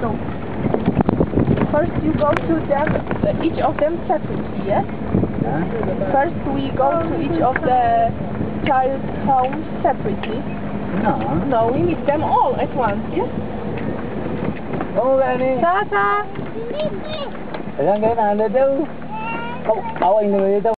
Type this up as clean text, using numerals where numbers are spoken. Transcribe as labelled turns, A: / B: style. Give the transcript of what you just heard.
A: So first you go to them, each of them separately, yes? First we go to each of the child's homes separately.
B: No.
A: No, we meet them all at once, yes?
B: Không ra đi.
A: Tata!
B: Thời gian cái nào nữa chứ? Không, anh người đâu.